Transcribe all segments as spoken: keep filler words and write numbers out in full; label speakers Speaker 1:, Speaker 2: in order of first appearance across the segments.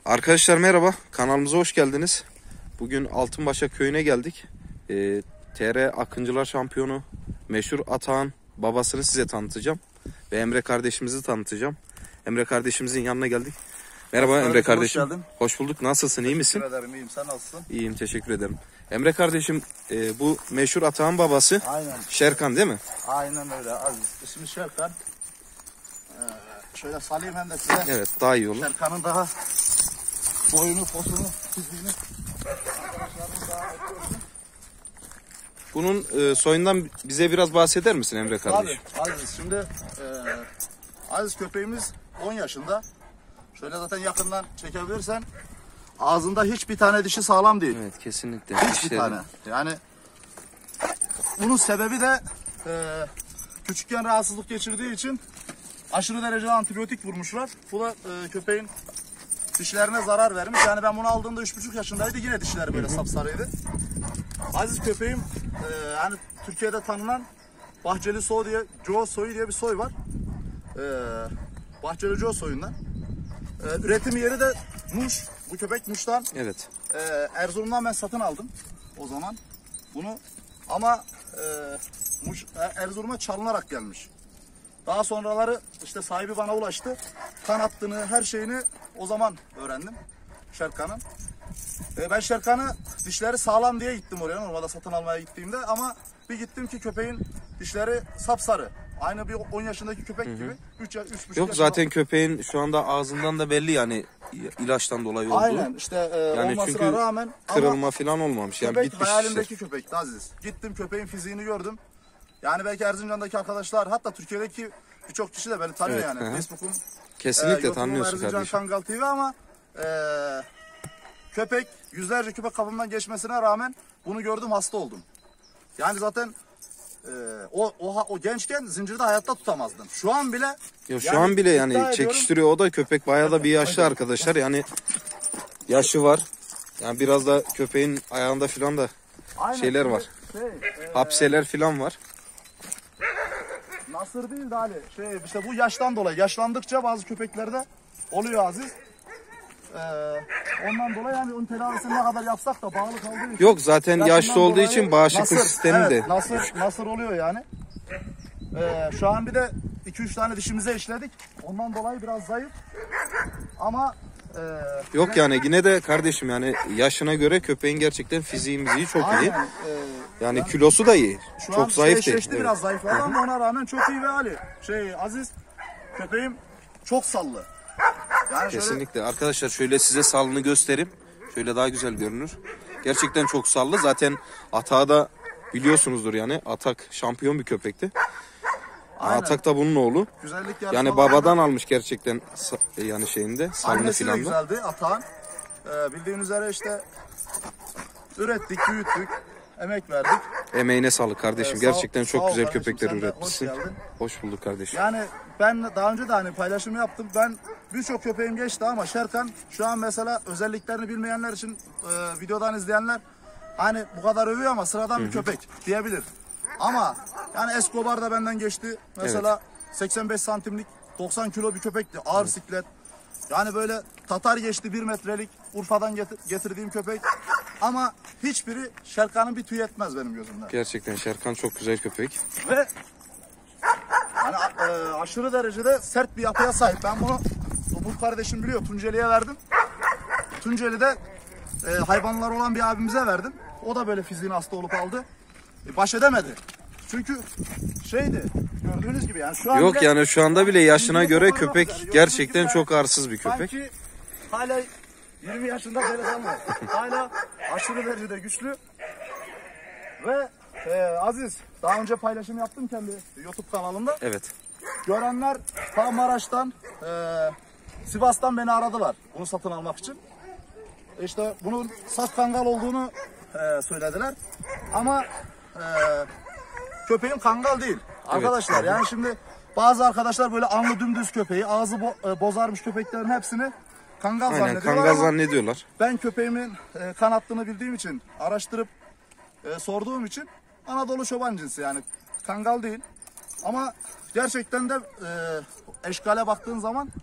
Speaker 1: Arkadaşlar merhaba, kanalımıza hoş geldiniz. Bugün Altınbaşak köyüne geldik. Ee, T R Akıncılar şampiyonu meşhur Atağan babasını size tanıtacağım. Ve Emre kardeşimizi tanıtacağım. Emre kardeşimizin yanına geldik. Merhaba Emre
Speaker 2: kardeşim,
Speaker 1: kardeşim.
Speaker 2: Hoş geldin.
Speaker 1: Hoş bulduk. Nasılsın? İyi misin?
Speaker 2: Teşekkür ederim. İyiyim. Sen nasılsın?
Speaker 1: İyiyim. Teşekkür ederim. Emre kardeşim e, bu meşhur Atağan babası
Speaker 2: Aynen.
Speaker 1: Şerkan değil mi?
Speaker 2: Aynen öyle. Aziz. İsmi Şerkan. Ee, şöyle salayım hem de size.
Speaker 1: Evet, daha iyi olur.
Speaker 2: Şerkan'ın daha boyunu, posunu, fiziğini.
Speaker 1: Bunun e, soyundan bize biraz bahseder misin Emre kardeşim?
Speaker 2: Tabii. Aziz. Şimdi e, Aziz köpeğimiz on yaşında. Şöyle zaten yakından çekebilirsen ağzında hiçbir tane dişi sağlam değil.
Speaker 1: Evet, kesinlikle.
Speaker 2: Hiçbir
Speaker 1: Dişleri-
Speaker 2: tane. Yani bunun sebebi de e, küçükken rahatsızlık geçirdiği için aşırı derecede antibiyotik vurmuşlar. Bu da e, köpeğin dişlerine zarar vermiş. Yani ben bunu aldığımda üç buçuk yaşındaydı. Yine dişleri böyle sapsarıydı. Aziz köpeğim e, yani Türkiye'de tanınan Bahçeli Soy diye, Joe soyu diye bir soy var. E, Bahçeli Joe soyundan. E, üretim yeri de Muş. Bu köpek Muş'tan.
Speaker 1: Evet.
Speaker 2: Ee, Erzurum'dan ben satın aldım o zaman bunu ama e, Muş, Erzurum'a çalınarak gelmiş. Daha sonraları işte sahibi bana ulaştı. Kan attığını, her şeyini o zaman öğrendim Şerkan'ın. Ee, ben Şerkan'ı dişleri sağlam diye gittim oraya normalde satın almaya gittiğimde ama bir gittim ki köpeğin dişleri sapsarı. Aynı bir on yaşındaki köpek gibi. üç üç buçuk
Speaker 1: Yok
Speaker 2: yaşında.
Speaker 1: zaten köpeğin şu anda ağzından da belli yani ilaçtan dolayı olduğu.
Speaker 2: Aynen işte e,
Speaker 1: Yani
Speaker 2: olmasına
Speaker 1: çünkü
Speaker 2: rağmen
Speaker 1: kırılma
Speaker 2: ama
Speaker 1: falan olmamış. Yani
Speaker 2: köpek
Speaker 1: bitmiş
Speaker 2: hayalimdeki
Speaker 1: işte.
Speaker 2: köpekti Aziz. Gittim köpeğin fiziğini gördüm. Yani belki Erzincan'daki arkadaşlar hatta Türkiye'deki birçok kişi de beni tanıyor
Speaker 1: Evet,
Speaker 2: yani.
Speaker 1: hı hı.
Speaker 2: Facebook'un,
Speaker 1: Kesinlikle
Speaker 2: YouTube'un
Speaker 1: tanıyorsun
Speaker 2: Erzincan
Speaker 1: kardeşim.
Speaker 2: Kangal T V ama e, köpek yüzlerce köpek kapımdan geçmesine rağmen bunu gördüm hasta oldum. Yani zaten e, o, o o gençken zincirde hayatta tutamazdım. Şu an bile
Speaker 1: Yo, şu
Speaker 2: yani
Speaker 1: an bile
Speaker 2: iddia
Speaker 1: yani
Speaker 2: ediyorum,
Speaker 1: çekiştiriyor o da köpek bayağı da bir yaşlı arkadaşlar. Yani yaşı var. Yani biraz da köpeğin ayağında falan da
Speaker 2: aynen
Speaker 1: şeyler
Speaker 2: şimdi
Speaker 1: var.
Speaker 2: Şey, e,
Speaker 1: Hapseler falan var.
Speaker 2: Nasır değil de Ali. Şey işte bu yaştan dolayı. Yaşlandıkça bazı köpeklerde oluyor Aziz. Ee, ondan dolayı yani onun tedavisini ne kadar yapsak da bağlı kaldığı için.
Speaker 1: Yok zaten
Speaker 2: yaşından
Speaker 1: yaşlı olduğu
Speaker 2: dolayı
Speaker 1: için bağışıklık
Speaker 2: nasır,
Speaker 1: sistemi
Speaker 2: evet,
Speaker 1: de.
Speaker 2: Nasır, nasır oluyor yani. Ee, şu an bir de iki üç tane dişimize işledik. Ondan dolayı biraz zayıf. Ama e,
Speaker 1: Yok yani yine de kardeşim yani yaşına göre köpeğin gerçekten fiziği miziği çok iyi.
Speaker 2: aynen, e,
Speaker 1: Yani kilosu da iyi.
Speaker 2: Şu
Speaker 1: Çok
Speaker 2: an
Speaker 1: zayıf
Speaker 2: şey
Speaker 1: değil.
Speaker 2: eşleşti,
Speaker 1: Evet.
Speaker 2: biraz zayıfladı ama ona rağmen çok iyi ve Ali. Şey Aziz köpeğim çok sallı. Yani şöyle,
Speaker 1: Kesinlikle. Arkadaşlar şöyle size salını göstereyim. Şöyle daha güzel görünür. Gerçekten çok sallı. Zaten Atak'ı da biliyorsunuzdur yani. Atak şampiyon bir köpekti.
Speaker 2: aynen.
Speaker 1: Atak da bunun oğlu.
Speaker 2: Güzellik
Speaker 1: Yani
Speaker 2: yarışmalarında
Speaker 1: babadan almış gerçekten sa- yani şeyinde salını
Speaker 2: annesi de
Speaker 1: filan da.
Speaker 2: güzeldi Atağan. Ee, bildiğin üzere işte ürettik, büyüttük, emek verdik.
Speaker 1: Emeğine sağlık kardeşim.
Speaker 2: Ee, sağ ol-
Speaker 1: Gerçekten
Speaker 2: sağ
Speaker 1: çok
Speaker 2: ol
Speaker 1: güzel
Speaker 2: kardeşim,
Speaker 1: köpekler
Speaker 2: sen de hoş
Speaker 1: üretmişsin.
Speaker 2: geldin.
Speaker 1: Hoş bulduk kardeşim.
Speaker 2: Yani ben daha önce de hani paylaşım yaptım. Ben birçok köpeğim geçti ama Şerkan şu an mesela özelliklerini bilmeyenler için e, videodan izleyenler hani bu kadar övüyor ama sıradan bir köpek diyebilir. Ama yani Escobar da benden geçti. Mesela seksen beş santimlik doksan kilo bir köpekti. Ağır siklet. Yani böyle Tatar geçti bir metrelik Urfa'dan getir- getirdiğim köpek. Ama hiçbiri Şerkan'ın bir tüy etmez benim gözümden.
Speaker 1: Gerçekten Şerkan çok güzel köpek.
Speaker 2: Ve yani e, aşırı derecede sert bir yapıya sahip. Ben bunu bu kardeşim biliyor. Tunceli'ye verdim. Tunceli'de e, hayvanlar olan bir abimize verdim. O da böyle fiziğine hasta olup aldı. E, baş edemedi. Çünkü şeydi gördüğünüz gibi yani şu an
Speaker 1: Yok
Speaker 2: bile-
Speaker 1: yani şu anda bile yaşına göre
Speaker 2: Gördüğünüz
Speaker 1: köpek
Speaker 2: gibi
Speaker 1: gerçekten
Speaker 2: yani
Speaker 1: çok arsız bir köpek.
Speaker 2: Sanki hala yirmi yaşında delikanlı. Hala aşırı derecede güçlü. Ve e, Aziz daha önce paylaşım yaptım kendi YouTube kanalımda.
Speaker 1: Evet.
Speaker 2: Görenler ta Maraş'tan, e, Sivas'tan beni aradılar bunu satın almak için. İşte bunun saf kangal olduğunu e, söylediler. Ama e, köpeğim kangal değil. Arkadaşlar yani şimdi bazı arkadaşlar böyle anlı dümdüz köpeği, ağzı bo e, bozarmış köpeklerin hepsini kangal
Speaker 1: Aynen
Speaker 2: zannediyorlar
Speaker 1: kangal
Speaker 2: ama
Speaker 1: zannediyorlar.
Speaker 2: ben köpeğimin e, kan attığını bildiğim için, araştırıp e, sorduğum için Anadolu çoban cinsi yani kangal değil. Ama gerçekten de e, eşkale baktığın zaman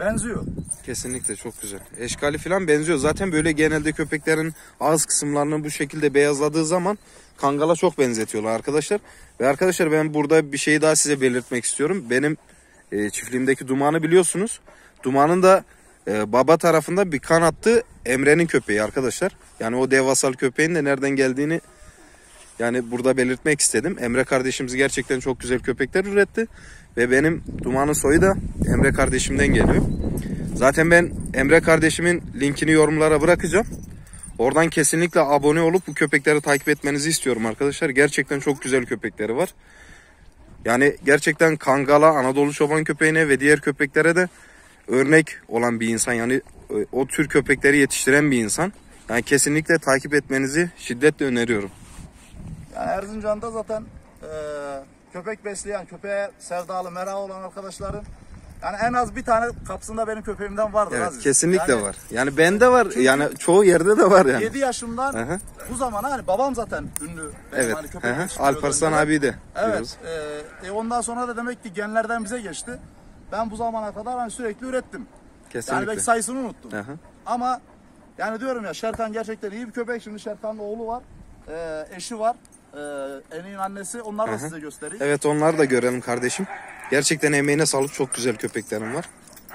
Speaker 2: Benziyor.
Speaker 1: Kesinlikle çok güzel. Eşkali falan benziyor. Zaten böyle genelde köpeklerin ağız kısımlarını bu şekilde beyazladığı zaman Kangal'a çok benzetiyorlar arkadaşlar. Ve arkadaşlar ben burada bir şey daha size belirtmek istiyorum. Benim e, çiftliğimdeki Duman'ı biliyorsunuz. Duman'ın da e, baba tarafında bir kan attı Emre'nin köpeği arkadaşlar. Yani o devasal köpeğin de nereden geldiğini yani burada belirtmek istedim. Emre kardeşimiz gerçekten çok güzel köpekler üretti. Ve benim Duman'ın soyu da Emre kardeşimden geliyor. Zaten ben Emre kardeşimin linkini yorumlara bırakacağım. Oradan kesinlikle abone olup bu köpekleri takip etmenizi istiyorum arkadaşlar. Gerçekten çok güzel köpekleri var. Yani gerçekten Kangal'a, Anadolu çoban köpeğine ve diğer köpeklere de örnek olan bir insan. Yani o tür köpekleri yetiştiren bir insan. Yani kesinlikle takip etmenizi şiddetle öneriyorum.
Speaker 2: Yani Erzincan'da zaten e, köpek besleyen, köpeğe sevdalı, merakı olan arkadaşların yani en az bir tane kapsında benim köpeğimden vardır.
Speaker 1: Evet,
Speaker 2: Aziz.
Speaker 1: kesinlikle
Speaker 2: yani,
Speaker 1: var. Yani bende var. Yani çoğu yerde de var yani.
Speaker 2: yedi yaşımdan
Speaker 1: Aha.
Speaker 2: bu zamana hani babam zaten ünlü.
Speaker 1: Evet.
Speaker 2: Hani köpek
Speaker 1: Aha.
Speaker 2: yetiştiriyordu
Speaker 1: Alparslan
Speaker 2: önceden.
Speaker 1: abi de.
Speaker 2: Evet. E, e, ondan sonra da demek ki genlerden bize geçti. Ben bu zamana kadar hani sürekli ürettim.
Speaker 1: Kesinlikle.
Speaker 2: Yani belki sayısını unuttum.
Speaker 1: Aha.
Speaker 2: Ama yani diyorum ya Şerkan gerçekten iyi bir köpek. Şimdi Şerkan'ın oğlu var. E, eşi var. E, Eni'nin annesi. Onları da size göstereyim.
Speaker 1: Evet, onları da görelim kardeşim. Gerçekten emeğine sağlık, çok güzel köpeklerim var.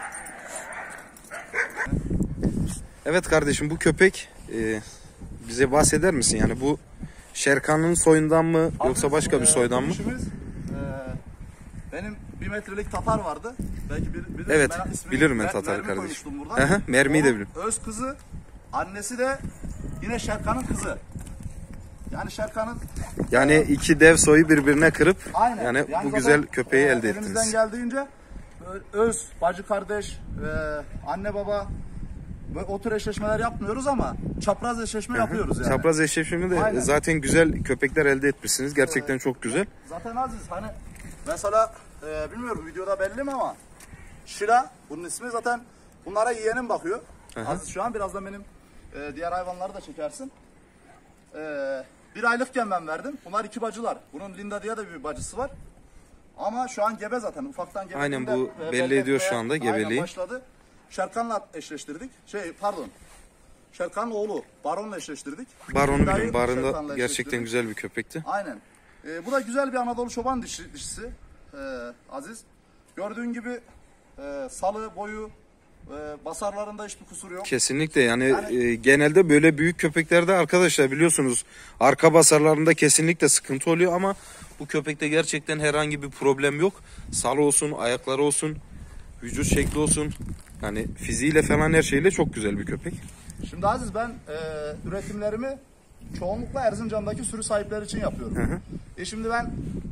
Speaker 1: Evet kardeşim, bu köpek e, bize bahseder misin? Yani bu Şerkan'ın soyundan mı yoksa başka bir soydan mı?
Speaker 2: Dönüşümüz, e, benim bir metrelik Tatar vardı. Belki bir, bir
Speaker 1: Evet,
Speaker 2: ben ismini-
Speaker 1: bilirim ben
Speaker 2: Mer-
Speaker 1: Tatar'ı
Speaker 2: Mermi
Speaker 1: kardeşim.
Speaker 2: koymuştum buradan.
Speaker 1: Aha, Mermi'yi de
Speaker 2: Onun
Speaker 1: bilirim.
Speaker 2: Öz kızı, annesi de yine Şerkan'ın kızı. Yani Şerkan'ın
Speaker 1: Yani iki dev soyu birbirine kırıp
Speaker 2: aynen.
Speaker 1: yani,
Speaker 2: Yani
Speaker 1: bu
Speaker 2: zaten,
Speaker 1: güzel köpeği
Speaker 2: e,
Speaker 1: elde
Speaker 2: elimizden
Speaker 1: ettiniz.
Speaker 2: geldiğince böyle öz, bacı kardeş, e, anne baba ve o tür eşleşmeler yapmıyoruz ama çapraz eşleşme yapıyoruz yani.
Speaker 1: Çapraz eşleşmemi de
Speaker 2: Aynen.
Speaker 1: zaten güzel köpekler elde etmişsiniz. Gerçekten
Speaker 2: Evet.
Speaker 1: çok güzel.
Speaker 2: Zaten Aziz hani mesela e, bilmiyorum videoda belli mi ama Şira bunun ismi, zaten bunlara yeğenim bakıyor.
Speaker 1: Aha.
Speaker 2: Aziz şu an birazdan benim e, diğer hayvanları da çekersin. E, bir aylıkken ben verdim. Bunlar iki bacılar. Bunun Linda diye de bir bacısı var. Ama şu an gebe zaten. Ufaktan gebe.
Speaker 1: Aynen, bu belli ediyor şu anda gebeliği.
Speaker 2: Aynen başladı. Şerkan'la eşleştirdik. Şey pardon. Şerkan'ın oğlu Baron'la eşleştirdik.
Speaker 1: Baron'u
Speaker 2: Linda'yı
Speaker 1: biliyorum. Baron da
Speaker 2: Şerkan'la
Speaker 1: gerçekten
Speaker 2: eşleştirdik.
Speaker 1: güzel bir köpekti.
Speaker 2: Aynen. Ee, bu da güzel bir Anadolu çoban dişi, dişisi ee, Aziz. Gördüğün gibi e, salı, boyu, e, basarlarında hiçbir kusur yok.
Speaker 1: Kesinlikle yani,
Speaker 2: Yani-
Speaker 1: e, genelde böyle büyük köpeklerde arkadaşlar biliyorsunuz arka basarlarında kesinlikle sıkıntı oluyor ama bu köpekte gerçekten herhangi bir problem yok. Salı olsun, ayakları olsun, vücut şekli olsun, yani fiziğiyle falan her şeyle çok güzel bir köpek.
Speaker 2: Şimdi Aziz ben e, üretimlerimi çoğunlukla Erzincan'daki sürü sahipleri için yapıyorum.
Speaker 1: Hı hı.
Speaker 2: E şimdi ben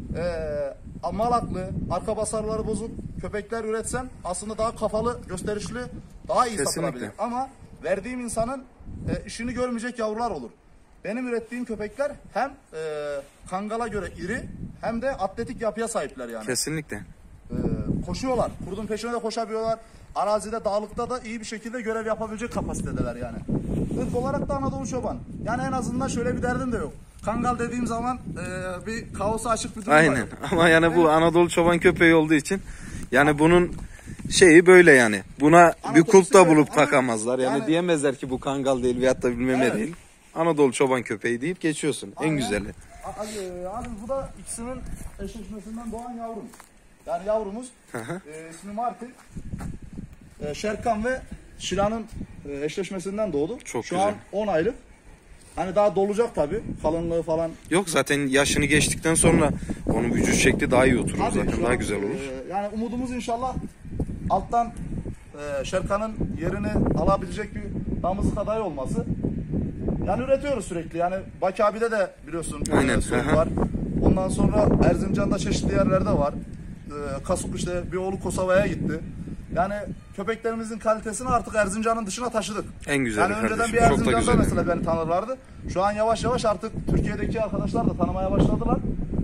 Speaker 2: e, malaklı, arka basarları bozuk köpekler üretsem aslında daha kafalı, gösterişli, daha iyi
Speaker 1: Kesinlikle.
Speaker 2: satılabilir. Ama verdiğim insanın e, işini görmeyecek yavrular olur. Benim ürettiğim köpekler hem e, Kangal'a göre iri hem de atletik yapıya sahipler yani.
Speaker 1: Kesinlikle.
Speaker 2: Ee, koşuyorlar. Kurdun peşine de koşabiliyorlar. Arazide, dağlıkta da iyi bir şekilde görev yapabilecek kapasitedeler yani. Irk olarak da Anadolu çoban. Yani en azından şöyle bir derdim de yok. Kangal dediğim zaman e, bir kaosa açık bir durum var.
Speaker 1: Aynen ama yani bu Anadolu çoban köpeği olduğu için yani bunun şeyi böyle yani. Buna bir
Speaker 2: Anatomisi
Speaker 1: kulpta
Speaker 2: böyle
Speaker 1: bulup
Speaker 2: ama
Speaker 1: takamazlar. Yani,
Speaker 2: yani-
Speaker 1: diyemezler ki bu Kangal değil veyahut da bilmem ne
Speaker 2: Evet.
Speaker 1: değil. Anadolu çoban köpeği deyip geçiyorsun. En
Speaker 2: Aynen.
Speaker 1: güzeli.
Speaker 2: A- Abi, abi bu da ikisinin eşleşmesinden doğan yavrum. Yani yavrumuz
Speaker 1: hı.
Speaker 2: e, ismi Martin. E, Şerkan ve Şira'nın e, eşleşmesinden doğdu.
Speaker 1: Çok
Speaker 2: Şu
Speaker 1: güzel.
Speaker 2: an on aylık. Hani daha dolacak tabii. Kalınlığı falan.
Speaker 1: Yok zaten yaşını geçtikten sonra onun vücut şekli daha iyi oturur
Speaker 2: Tabii,
Speaker 1: zaten
Speaker 2: şu
Speaker 1: daha
Speaker 2: an,
Speaker 1: güzel olur.
Speaker 2: e, yani umudumuz inşallah alttan e, Şerkan'ın yerini alabilecek bir damızlık adayı olması. Yani üretiyoruz sürekli. Yani Baki abi'de de biliyorsun
Speaker 1: Aynen,
Speaker 2: e, soy
Speaker 1: aha.
Speaker 2: var. Ondan sonra Erzincan'da çeşitli yerlerde var. E, Kasuk işte bir oğlu Kosova'ya gitti. Yani köpeklerimizin kalitesini artık Erzincan'ın dışına taşıdık.
Speaker 1: En güzeli
Speaker 2: Yani önceden
Speaker 1: kardeşim,
Speaker 2: bir
Speaker 1: çok da
Speaker 2: Erzincan'da
Speaker 1: güzel.
Speaker 2: mesela beni tanırlardı. Şu an yavaş yavaş artık Türkiye'deki arkadaşlar da tanımaya başladılar.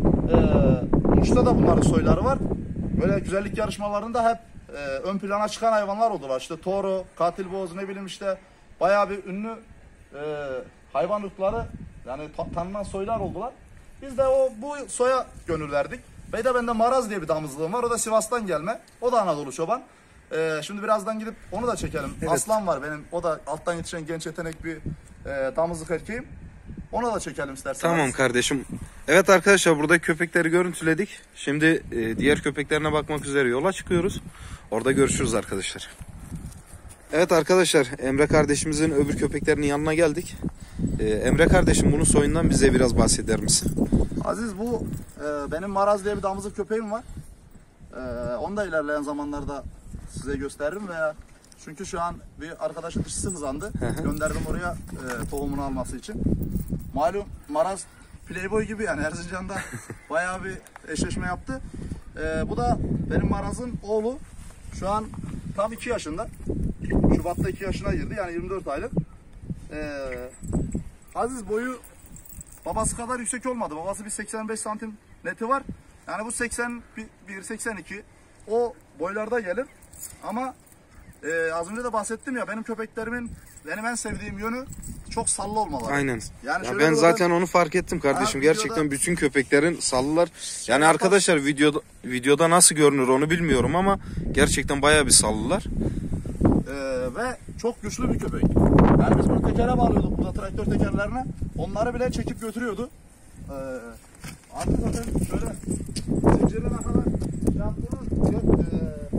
Speaker 2: Ee, Muş'ta da bunların soyları var. Böyle güzellik yarışmalarında hep e, ön plana çıkan hayvanlar oldular. İşte Toro, Katil Boğaz, ne bileyim işte bayağı bir ünlü e, hayvan ırkları, yani ta- tanınan soylar oldular. Biz de o bu soya gönül verdik. Ve de bende Maraz diye bir damızlığım var. O da Sivas'tan gelme. O da Anadolu çoban. Ee, şimdi birazdan gidip onu da çekelim.
Speaker 1: Evet.
Speaker 2: Aslan var benim. O da alttan yetişen genç yetenek bir e, damızlık erkeğim. Onu da çekelim isterseniz.
Speaker 1: Tamam kardeşim. Evet arkadaşlar, burada köpekleri görüntüledik. Şimdi e, diğer köpeklerine bakmak üzere yola çıkıyoruz. Orada görüşürüz arkadaşlar. Evet arkadaşlar, Emre kardeşimizin öbür köpeklerinin yanına geldik. E, Emre kardeşim, bunun soyundan bize biraz bahseder misin?
Speaker 2: Aziz, bu e, benim Maraz diye bir damızlık köpeğim var. E, onu da ilerleyen zamanlarda size gösteririm veya çünkü şu an bir arkadaşın dişisi hızlandı. Gönderdim oraya e, tohumunu alması için. Malum Maraz Playboy gibi, yani Erzincan'da bayağı bir eşleşme yaptı. E, bu da benim Maraz'ın oğlu. Şu an tam iki yaşında. Şubat'ta iki yaşına girdi, yani yirmi dört aylık. E, Aziz boyu babası kadar yüksek olmadı. Babası bir seksen beş santim neti var. Yani bu seksen bir seksen iki o boylarda gelir. Ama e, az önce de bahsettim ya, benim köpeklerimin benim en sevdiğim yönü çok sallı olmaları.
Speaker 1: Aynen.
Speaker 2: Yani
Speaker 1: Ya
Speaker 2: şöyle
Speaker 1: ben
Speaker 2: bir
Speaker 1: zaten
Speaker 2: odada-
Speaker 1: onu fark ettim kardeşim.
Speaker 2: Ha, videoda-
Speaker 1: Gerçekten bütün köpeklerin sallılar. Yani
Speaker 2: yapar-
Speaker 1: arkadaşlar, videoda videoda nasıl görünür onu bilmiyorum ama gerçekten bayağı bir sallılar.
Speaker 2: Ee, ve çok güçlü bir köpek. Yani biz bunu tekere bağlıyorduk burada, traktör tekerlerine. Onları bile çekip götürüyordu. Ee, artık zaten şöyle zincirine kadar şey yaptığınız yok. Ee,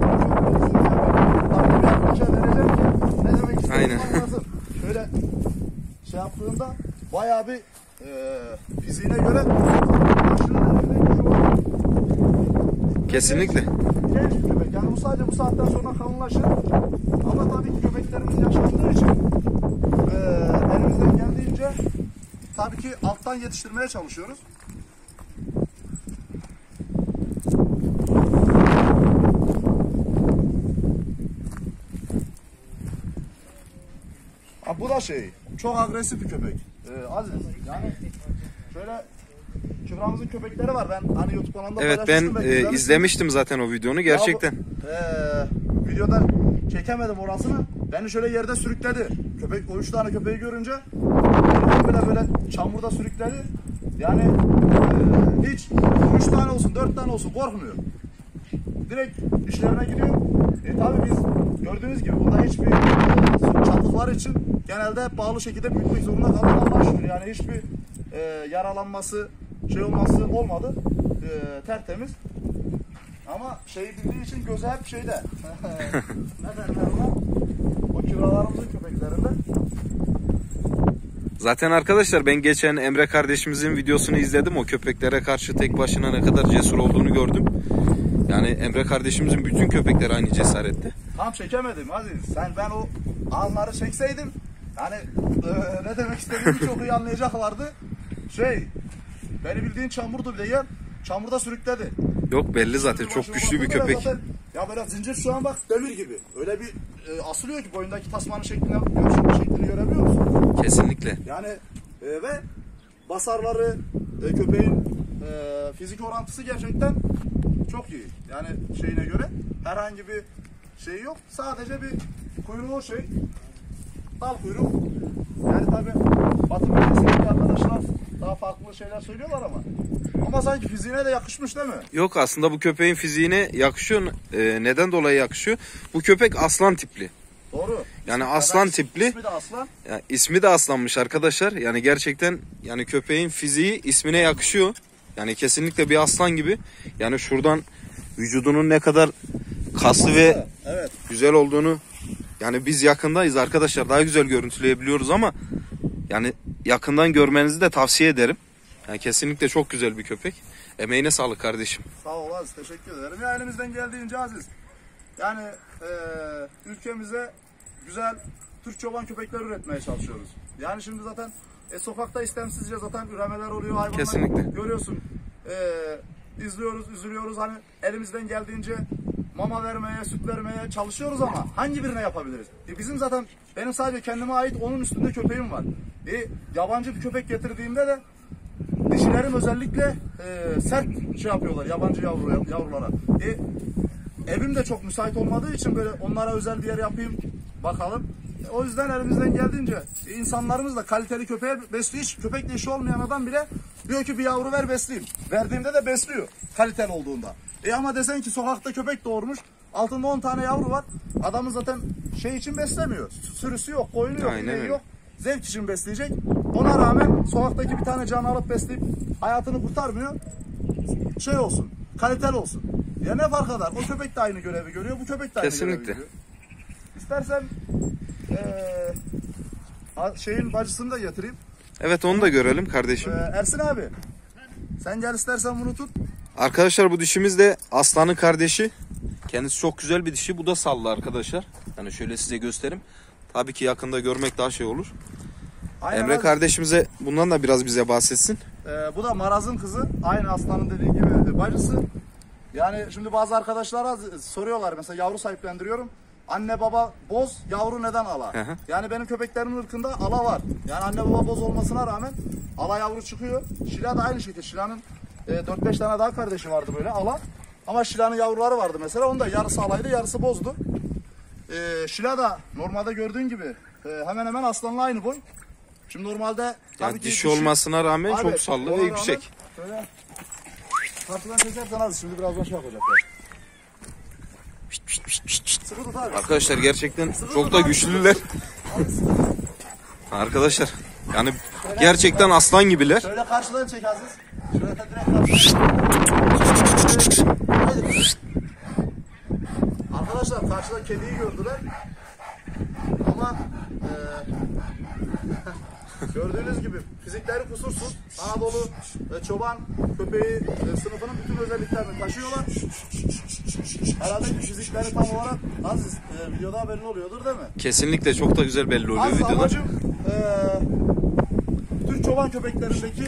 Speaker 2: tabii bir arkadaşa vereceğim ki ne demek istediğimi
Speaker 1: Aynen.
Speaker 2: anlasın. Şöyle şey yaptığında bayağı bir e, fiziğine göre aşırı derecede gücü var.
Speaker 1: Kesinlikle.
Speaker 2: Genç bir köpek. Yani bu sadece bu saatten sonra kalınlaşır. Ama tabii ki köpeklerimiz yaşlandığı için e, elimizden geldiğince tabii ki alttan yetiştirmeye çalışıyoruz. Ha, bu da şey, çok agresif bir köpek. Ee, Aziz, yani şöyle Kübra'mızın köpekleri var. Ben hani YouTube kanalında
Speaker 1: Evet, ben
Speaker 2: paylaşmıştım.
Speaker 1: e,
Speaker 2: izlemişsinizdir.
Speaker 1: izlemiştim zaten o videonu gerçekten.
Speaker 2: Ya bu, eee, videoda çekemedim orasını. Beni şöyle yerde sürükledi. Köpek, o üç tane köpeği görünce beni böyle böyle çamurda sürükledi. Yani eee, hiç üç tane olsun, dört tane olsun korkmuyor. Direkt işlerine giriyor. E tabi biz gördüğünüz gibi burada hiçbir e, çatlıklar için genelde hep bağlı şekilde büyütmek zorunda kalıyor. Allah'a şükür yani hiçbir e, yaralanması, şey olması olmadı. E, tertemiz. Ama şeyi bildiği için gözü hep şeyde. Ne derler ona? O kübralarımızın köpeklerinde.
Speaker 1: Zaten arkadaşlar, ben geçen Emre kardeşimizin videosunu izledim. O köpeklere karşı tek başına ne kadar cesur olduğunu gördüm. Yani Emre kardeşimizin bütün köpekleri aynı cesarette.
Speaker 2: Tam çekemedim Aziz. Sen ben o anları çekseydim yani e, ne demek istediğimi çok iyi anlayacaklardı. Şey, beni bildiğin çamurdu bile yer. Çamurda sürükledi.
Speaker 1: Yok, belli zaten, çok güçlü bir köpek.
Speaker 2: Zaten, ya böyle zincir şu an bak demir gibi. Öyle bir e, asılıyor ki boyundaki tasmanın şeklini, şeklini görebiliyor musun?
Speaker 1: Kesinlikle.
Speaker 2: Yani e, ve basarları, e, köpeğin e, fizik orantısı gerçekten çok iyi. Yani şeyine göre herhangi bir şey yok. Sadece bir kuyruğu şey, dal kuyruk. Yani tabi Batı bölgesindeki arkadaşlar daha farklı şeyler söylüyorlar ama. Ama sanki fiziğine de yakışmış değil mi?
Speaker 1: Yok, aslında bu köpeğin fiziğine yakışıyor. Ee, neden dolayı yakışıyor? Bu köpek aslan tipli.
Speaker 2: Doğru.
Speaker 1: Yani
Speaker 2: İsmi-
Speaker 1: aslan
Speaker 2: evet,
Speaker 1: tipli.
Speaker 2: İsmi de aslan.
Speaker 1: Ya, ismi de aslanmış arkadaşlar. Yani gerçekten, yani köpeğin fiziği ismine yakışıyor. Yani kesinlikle bir aslan gibi. Yani şuradan vücudunun ne kadar kaslı ve
Speaker 2: Evet.
Speaker 1: güzel olduğunu, yani biz yakındayız arkadaşlar, daha güzel görüntüleyebiliyoruz ama yani yakından görmenizi de tavsiye ederim. Yani kesinlikle çok güzel bir köpek. Emeğine sağlık kardeşim.
Speaker 2: Sağ ol Aziz. Teşekkür ederim. Ya elimizden geldiğince Aziz. Yani e, ülkemize güzel Türk çoban köpekler üretmeye çalışıyoruz. Yani şimdi zaten e, sokakta istemsizce zaten üremeler oluyor. Hayvanlar
Speaker 1: Kesinlikle.
Speaker 2: görüyorsun. E, izliyoruz, üzülüyoruz. Hani elimizden geldiğince mama vermeye, süt vermeye çalışıyoruz ama hangi birine yapabiliriz? E, bizim zaten benim sadece kendime ait onun üstünde köpeğim var. E, yabancı bir köpek getirdiğimde de dişilerim özellikle e, sert şey yapıyorlar yabancı yavru, yavrulara. E, evim de çok müsait olmadığı için böyle onlara özel bir yer yapayım bakalım. E, o yüzden elimizden geldiğince e, insanlarımız da kaliteli köpeğe besliyor. Hiç köpekle işi olmayan adam bile diyor ki bir yavru ver besleyeyim. Verdiğimde de besliyor kaliteli olduğunda. E ama desen ki sokakta köpek doğurmuş, Altında on tane yavru var. Adamın zaten şey için beslemiyor. Sürüsü yok, koyunu yok,
Speaker 1: Aynen
Speaker 2: ineği
Speaker 1: öyle.
Speaker 2: yok. Zevk için besleyecek. Ona rağmen sokaktaki bir tane canı alıp besleyip hayatını kurtarmıyor. Şey olsun, kaliteli olsun. Ya ne fark eder? O köpek de aynı görevi görüyor, bu köpek de aynı
Speaker 1: Kesinlikle.
Speaker 2: görevi görüyor. İstersen ee, şeyin bacısını da getireyim.
Speaker 1: Evet, onu da görelim kardeşim.
Speaker 2: Ee, Ersin abi, sen gel istersen bunu tut.
Speaker 1: Arkadaşlar bu dişimiz de Aslan'ın kardeşi. Kendisi çok güzel bir dişi. Bu da sallı arkadaşlar. Yani şöyle size göstereyim. Tabii ki yakında görmek daha şey olur.
Speaker 2: Aynen
Speaker 1: Emre
Speaker 2: abi.
Speaker 1: kardeşimize bundan da biraz bize bahsetsin.
Speaker 2: Ee, bu da Maraz'ın kızı. Aynı Aslan'ın dediği gibi bacısı. Yani şimdi bazı arkadaşlara soruyorlar, mesela yavru sahiplendiriyorum. Anne baba boz, yavru neden ala?
Speaker 1: Hı hı.
Speaker 2: Yani benim köpeklerimin ırkında ala var. Yani anne baba boz olmasına rağmen ala yavru çıkıyor. Şila da aynı şekilde. Şila'nın e, dört beş tane daha kardeşi vardı böyle ala. Ama Şila'nın yavruları vardı mesela. Onun da yarısı alaydı, yarısı bozdu. E, Şila da normalde gördüğün gibi e, hemen hemen Aslan'la aynı boy. Şimdi normalde tabii
Speaker 1: Yani
Speaker 2: ki
Speaker 1: dişi olmasına rağmen
Speaker 2: Abi,
Speaker 1: çok sallı
Speaker 2: ona
Speaker 1: ve
Speaker 2: rağmen
Speaker 1: yüksek.
Speaker 2: Şöyle karşıdan çekersen az, şimdi birazdan şey yapacaklar. Sıkı tut abi.
Speaker 1: Arkadaşlar gerçekten çok da güçlüler. Arkadaşlar yani gerçekten aslan gibiler.
Speaker 2: Şöyle karşıdan çek Aziz. Şöyle direkt karşıdan. Arkadaşlar karşıda kediyi gördüler. Ama e, gördüğünüz gibi fizikleri kusursuz. Anadolu e, çoban köpeği e, sınıfının bütün özelliklerini taşıyorlar. Herhalde ki fizikleri tam olarak Aziz e, videoda haberin oluyordur değil mi?
Speaker 1: Kesinlikle çok da güzel belli oluyor
Speaker 2: Aziz
Speaker 1: videoda.
Speaker 2: amacım e, Türk çoban köpeklerindeki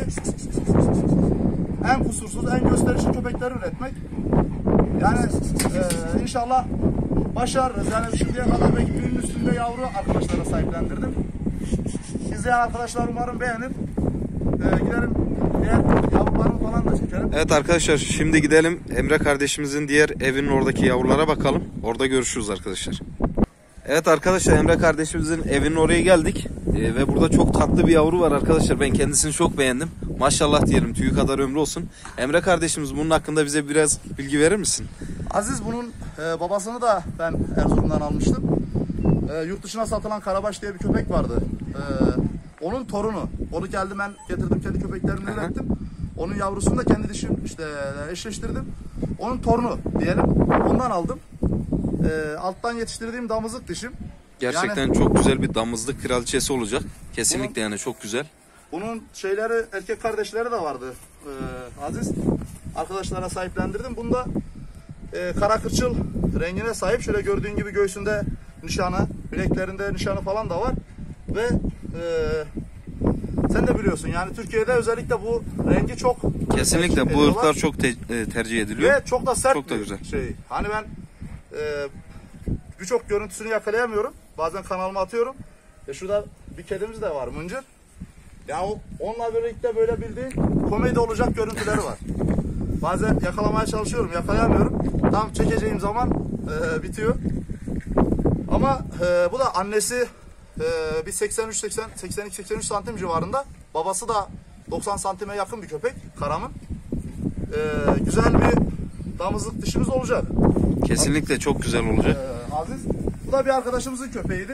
Speaker 2: en kusursuz, en gösterişli köpekleri üretmek. Yani e, inşallah başarırız. Yani şimdiye kadar belki birinin üstünde yavru arkadaşlara sahiplendirdim. İzleyen arkadaşlar umarım beğenir. E, giderim diğer yavrularını falan da çekerim.
Speaker 1: Evet arkadaşlar, şimdi gidelim Emre kardeşimizin diğer evinin oradaki yavrulara bakalım. Orada görüşürüz arkadaşlar. Evet arkadaşlar, Emre kardeşimizin evinin oraya geldik. Ee, ve burada çok tatlı bir yavru var arkadaşlar. Ben kendisini çok beğendim. Maşallah diyelim, tüyü kadar ömrü olsun. Emre kardeşimiz bunun hakkında bize biraz bilgi verir misin?
Speaker 2: Aziz bunun e, babasını da ben Erzurum'dan almıştım. E, yurt dışına satılan Karabaş diye bir köpek vardı. E, onun torunu. Onu geldim ben getirdim, kendi köpeklerimi ürettim. Onun yavrusunu da kendi dişim işte eşleştirdim. Onun torunu diyelim. Ondan aldım. E, alttan yetiştirdiğim damızlık dişim.
Speaker 1: Gerçekten
Speaker 2: Yani,
Speaker 1: çok güzel bir damızlık kraliçesi olacak. Kesinlikle bunun, yani çok güzel.
Speaker 2: Bunun şeyleri, erkek kardeşleri de vardı e, Aziz. Arkadaşlara sahiplendirdim. Bunda e, kara kırçıl rengine sahip. Şöyle gördüğün gibi göğsünde nişanı, bileklerinde nişanı falan da var. Ve e, sen de biliyorsun yani Türkiye'de özellikle bu rengi çok
Speaker 1: kesinlikle bu ırklar çok te tercih ediliyor.
Speaker 2: Ve çok da sert
Speaker 1: çok da
Speaker 2: bir
Speaker 1: güzel.
Speaker 2: şey. Hani ben e, birçok görüntüsünü yakalayamıyorum. Bazen kanalıma atıyorum. E şurada bir kedimiz de var, Mıncır. Ya onunla birlikte böyle bildiğin komedi olacak görüntüleri var. Bazen yakalamaya çalışıyorum, yakalayamıyorum. Tam çekeceğim zaman e, bitiyor. Ama e, bu da annesi e, bir seksen üç seksen seksen iki seksen üç santim civarında. Babası da doksan santime yakın bir köpek, Karam'ın. E, güzel bir damızlık dişimiz olacak.
Speaker 1: Kesinlikle çok güzel olacak.
Speaker 2: E, Aziz, bu da bir arkadaşımızın köpeğiydi.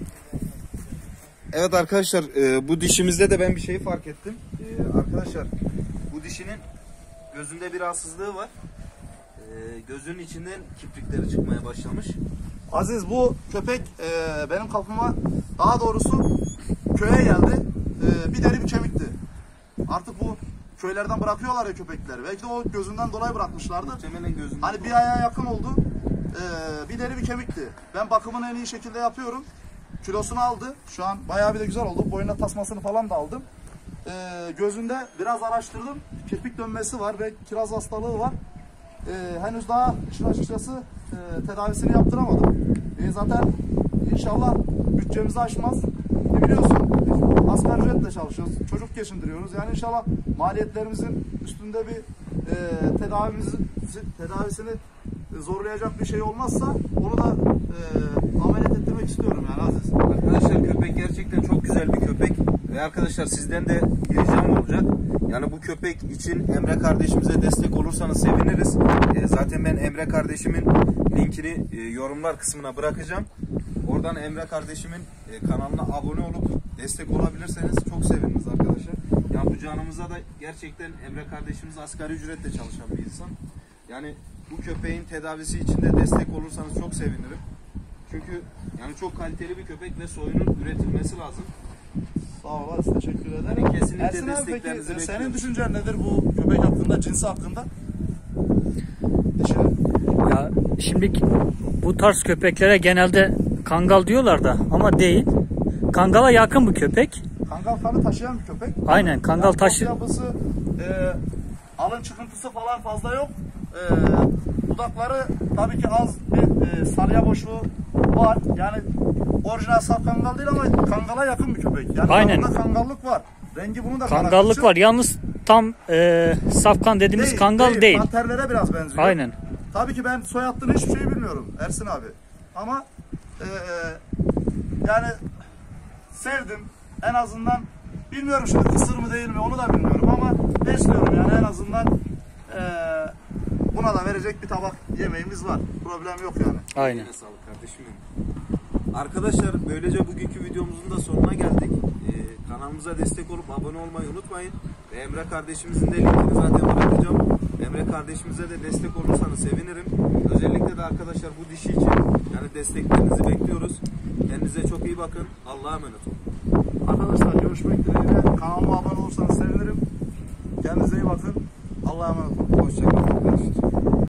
Speaker 1: Evet arkadaşlar, e, bu dişimizde de ben bir şeyi fark ettim. E, arkadaşlar bu dişinin gözünde bir rahatsızlığı var. E, gözünün içinden kiprikleri çıkmaya başlamış.
Speaker 2: Aziz, bu köpek e, benim kapıma, daha doğrusu köye geldi. E, bir deri bir kemikti. Artık bu köylerden bırakıyorlar ya köpekleri. Belki de o gözünden dolayı bırakmışlardı.
Speaker 1: Muhtemelen gözünden.
Speaker 2: Hani bir aya yakın oldu. E, bir deri bir kemikti. Ben bakımını en iyi şekilde yapıyorum. Kilosunu aldı. Şu an bayağı bir de güzel oldu. Boyuna tasmasını falan da aldım. Ee, gözünde biraz araştırdım. Kirpik dönmesi var ve kiraz hastalığı var. Ee, henüz daha işin açıkçası e, tedavisini yaptıramadım. E, zaten inşallah bütçemizi aşmaz. E, biliyorsun asgari ücretle çalışıyoruz. Çocuk geçindiriyoruz. Yani inşallah maliyetlerimizin üstünde bir e, tedavimizi, tedavisini zorlayacak bir şey olmazsa onu da e, ameliyat ettirmek istiyorum yani Aziz.
Speaker 1: Arkadaşlar köpek gerçekten çok güzel bir köpek. Ve arkadaşlar sizden de bir ricam olacak. Yani bu köpek için Emre kardeşimize destek olursanız seviniriz. E, zaten ben Emre kardeşimin linkini e, yorumlar kısmına bırakacağım. Oradan Emre kardeşimin e, kanalına abone olup destek olabilirseniz çok seviniriz arkadaşlar. Yani bu canımıza da gerçekten Emre kardeşimiz asgari ücretle çalışan bir insan. Yani bu köpeğin tedavisi için de destek olursanız çok sevinirim. Çünkü yani çok kaliteli bir köpek ve soyunun üretilmesi lazım.
Speaker 2: Sağ olasın, teşekkür ederim.
Speaker 1: Yani kesinlikle
Speaker 2: Ersin abi,
Speaker 1: desteklerinizi
Speaker 2: peki,
Speaker 1: bekliyorum.
Speaker 2: senin düşüncen nedir bu köpek hakkında, cinsi hakkında? Dişinin.
Speaker 3: Ya şimdi bu tarz köpeklere genelde kangal diyorlar da ama değil. Kangala yakın bu köpek.
Speaker 2: Kangal kanı taşıyan bir köpek.
Speaker 3: Aynen kangal
Speaker 2: Yani
Speaker 3: taşı.
Speaker 2: yapısı, e, alın çıkıntısı falan fazla yok. E, dudakları tabii ki az bir e, sarıya boşluğu var. Yani orijinal saf kangal değil ama kangala yakın bir köpek. Yani
Speaker 3: Aynen.
Speaker 2: kangalda kangallık var. Rengi bunun da
Speaker 3: Kangallık var. Yalnız tam e, safkan dediğimiz
Speaker 2: Değil,
Speaker 3: kangal değil. değil.
Speaker 2: Panterlere biraz benziyor.
Speaker 3: Aynen.
Speaker 2: Tabii ki ben soy hattını hiçbir şey bilmiyorum Ersin abi. Ama e, yani sevdim. En azından bilmiyorum şimdi kısır mı değil mi onu da bilmiyorum ama besliyorum yani en azından e, buna da verecek bir tabak yemeğimiz var. Problem yok yani.
Speaker 3: Aynen.
Speaker 1: Eline sağlık kardeşim benim. Arkadaşlar böylece bugünkü videomuzun da sonuna geldik. Ee, kanalımıza destek olup abone olmayı unutmayın. Ve Emre kardeşimizin de linkini zaten bırakacağım. Emre kardeşimize de destek olursanız sevinirim. Özellikle de arkadaşlar bu dişi için yani desteklerinizi bekliyoruz. Kendinize çok iyi bakın. Allah'a emanet olun.
Speaker 2: Arkadaşlar görüşmek dileğiyle. Kanalıma abone olursanız sevinirim. Kendinize iyi bakın. Allah'a emanet olun.
Speaker 1: Hoşçakalın arkadaşlar.